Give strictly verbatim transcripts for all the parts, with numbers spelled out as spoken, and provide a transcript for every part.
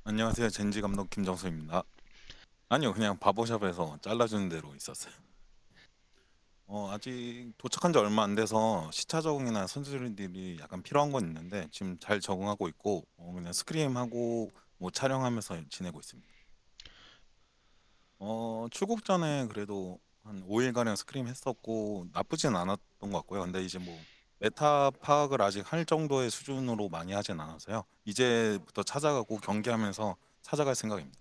안녕하세요. 젠지 감독 김정수입니다. 아니요, 그냥 바버샵에서 잘라주는 대로 있었어요. 어, 아직 도착한 지 얼마 안 돼서 시차 적응이나 선수들이 약간 필요한 건 있는데 지금 잘 적응하고 있고 어, 그냥 스크림하고 뭐 촬영하면서 지내고 있습니다. 어, 출국 전에 그래도 한 오 일가량 스크림 했었고 나쁘진 않았던 것 같고요. 근데 이제 뭐 메타 파악을 아직 할 정도의 수준으로 많이 하진 않아서요. 이제부터 찾아가고 경기하면서 찾아갈 생각입니다.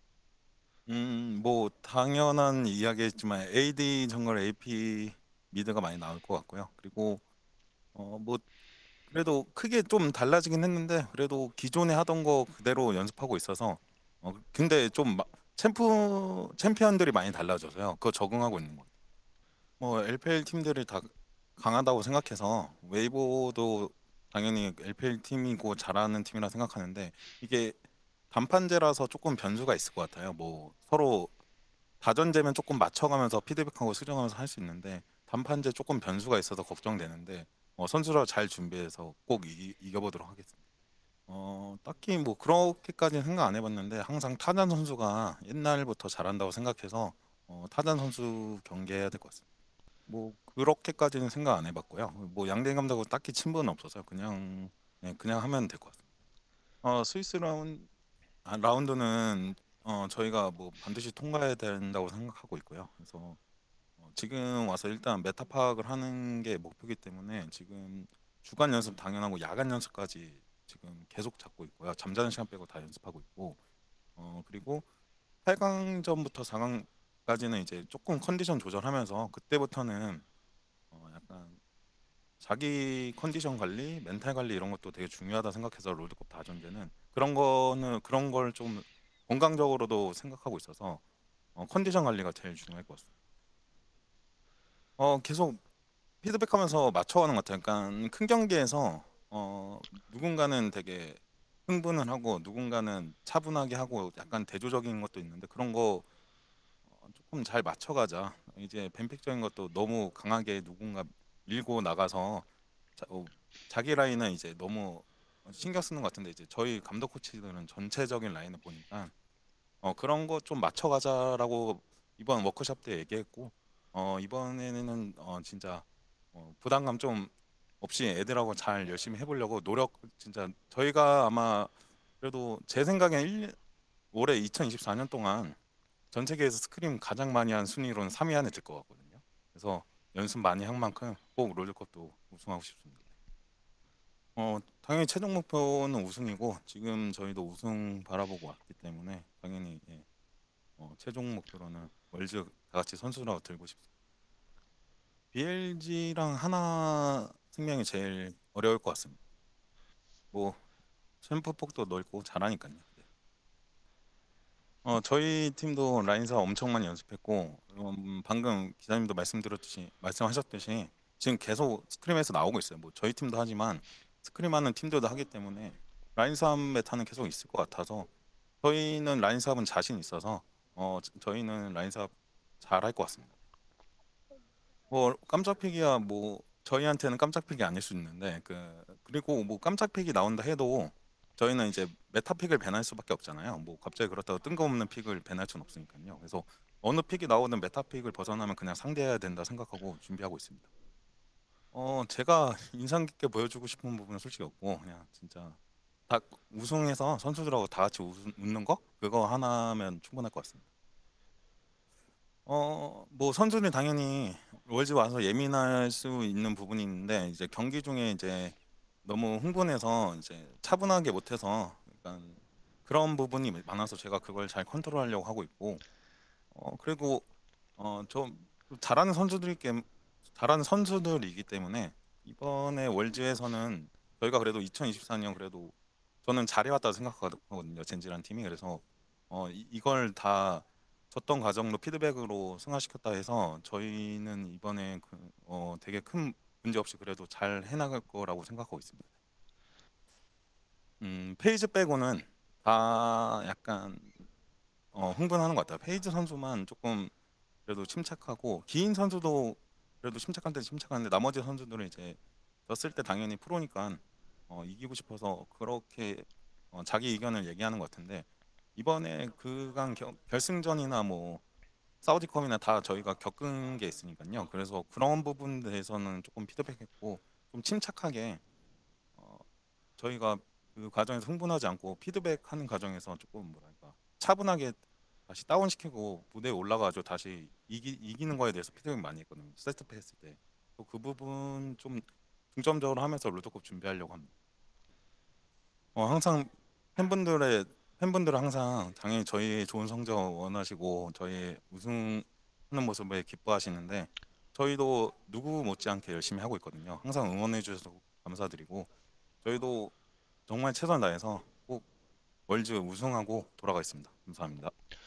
음, 뭐 당연한 이야기겠지만 에이디 정글 에이피 미드가 많이 나올 것 같고요. 그리고 어 뭐 그래도 크게 좀 달라지긴 했는데 그래도 기존에 하던 거 그대로 연습하고 있어서 어 근데 좀 마- 챔프 챔피언들이 많이 달라져서요. 그거 적응하고 있는 거예요. 뭐 엘피엘 팀들이 다 강하다고 생각해서 웨이보도 당연히 엘피엘 팀이고 잘하는 팀이라 생각하는데 이게 단판제라서 조금 변수가 있을 것 같아요. 뭐 서로 다전제면 조금 맞춰가면서 피드백하고 수정하면서 할 수 있는데 단판제 조금 변수가 있어서 걱정되는데 어, 선수라 잘 준비해서 꼭 이, 이겨보도록 하겠습니다. 어, 딱히 뭐 그렇게까지는 생각 안 해봤는데 항상 타잔 선수가 옛날부터 잘한다고 생각해서 어, 타잔 선수 경계해야 될 것 같습니다. 뭐 그렇게까지는 생각 안 해봤고요. 뭐 양대 감독하고 딱히 친분은 없어서 그냥 네, 그냥 하면 될 것 같습니다. 어, 스위스 라운 아, 라운드는 어, 저희가 뭐 반드시 통과해야 된다고 생각하고 있고요. 그래서 어, 지금 와서 일단 메타 파악을 하는 게 목표이기 때문에 지금 주간 연습 당연하고 야간 연습까지 지금 계속 잡고 있고요. 잠자는 시간 빼고 다 연습하고 있고 어, 그리고 팔 강전부터 사 강까지는 이제 조금 컨디션 조절하면서 그때부터는 어, 약간 자기 컨디션 관리, 멘탈 관리 이런 것도 되게 중요하다 생각해서 롤드컵 다전제는 그런 거는 그런 걸 좀 건강적으로도 생각하고 있어서 어, 컨디션 관리가 제일 중요할 것 같습니다. 어, 계속 피드백하면서 맞춰가는 것 같아요. 그러니까 큰 경기에서 어, 누군가는 되게 흥분을 하고 누군가는 차분하게 하고 약간 대조적인 것도 있는데 그런 거 어, 조금 잘 맞춰가자. 이제 뱀픽적인 것도 너무 강하게 누군가 밀고 나가서 자, 어, 자기 라인은 이제 너무 신경 쓰는 것 같은데 이제 저희 감독 코치들은 전체적인 라인을 보니까 어, 그런 거 좀 맞춰가자라고 이번 워크숍 때 얘기했고 어, 이번에는 어, 진짜 어, 부담감 좀 없이 애들하고 잘 열심히 해보려고 노력 진짜 저희가 아마 그래도 제 생각엔 일, 올해 이천이십사 년 동안 전 세계에서 스크림 가장 많이 한 순위로는 삼 위 안에 들 것 같거든요. 그래서 연습 많이 한 만큼 꼭 롤드컵도 우승하고 싶습니다. 어, 당연히 최종 목표는 우승이고 지금 저희도 우승 바라보고 왔기 때문에 당연히 예, 어, 최종 목표로는 월드 다 같이 선수라고 들고 싶습니다. 비엘지랑 하나 생명이 제일 어려울 것 같습니다. 뭐 챔프 폭도 넓고 잘하니까요. 네. 어, 저희 팀도 라인사 엄청 많이 연습했고 음, 방금 기자님도 말씀드렸듯이 말씀하셨듯이 지금 계속 스크림에서 나오고 있어요. 뭐 저희 팀도 하지만 스크림하는 팀들도 하기 때문에 라인사 메타는 계속 있을 것 같아서 저희는 라인사업은 자신 있어서 어, 저- 저희는 라인사업 잘 할 것 같습니다. 뭐 깜짝픽이야 뭐 저희한테는 깜짝픽이 아닐 수 있는데 그 그리고 뭐 깜짝픽이 나온다 해도 저희는 이제 메타픽을 배날 수밖에 없잖아요. 뭐 갑자기 그렇다고 뜬금없는 픽을 배날 수는 없으니까요. 그래서 어느 픽이 나오든 메타픽을 벗어나면 그냥 상대해야 된다 생각하고 준비하고 있습니다. 어 제가 인상 깊게 보여주고 싶은 부분은 솔직히 없고 그냥 진짜 다 우승해서 선수들하고 다 같이 웃, 웃는 거 그거 하나면 충분할 것 같습니다. 어, 뭐 선수는 당연히 월즈 와서 예민할 수 있는 부분이 있는데 이제 경기 중에 이제 너무 흥분해서 이제 차분하게 못해서 약간 그런 부분이 많아서 제가 그걸 잘 컨트롤하려고 하고 있고 어 그리고 어좀 잘하는 선수들이 게 잘하는 선수들이기 때문에 이번에 월즈에서는 저희가 그래도 이천이십사 년 그래도 저는 잘해왔다고 생각하거든요. 젠지란 팀이 그래서 어 이- 이걸 다 졌던 과정로 피드백으로 승화시켰다 해서 저희는 이번에 그, 어 되게 큰 문제 없이 그래도 잘 해나갈 거라고 생각하고 있습니다. 음 페이지 빼고는 다 약간 어 흥분하는 것 같아요. 페이지 선수만 조금 그래도 침착하고 기인 선수도 그래도 침착한데 침착한데 나머지 선수들은 이제 졌을 때 당연히 프로니까 어, 이기고 싶어서 그렇게 어, 자기 의견을 얘기하는 것 같은데 이번에 그간 겨- 결승전이나 뭐 사우디컵이나 다 저희가 겪은 게 있으니까요. 그래서 그런 부분에 대해서는 조금 피드백했고 좀 침착하게 어, 저희가 그 과정에서 흥분하지 않고 피드백하는 과정에서 조금 뭐랄까 차분하게 다시 다운시키고 무대에 올라가서 다시 이기, 이기는 거에 대해서 피드백 많이 했거든요. 세트피 했을 때. 또 그 부분 좀 중점적으로 하면서 롤드컵 준비하려고 합니다. 어, 항상 팬분들의 팬분들은 항상 당연히 저희 좋은 성적 원하시고 저희 우승하는 모습에 기뻐하시는데 저희도 누구 못지않게 열심히 하고 있거든요. 항상 응원해 주셔서 감사드리고 저희도 정말 최선을 다해서 꼭 월즈 우승하고 돌아가겠습니다. 감사합니다.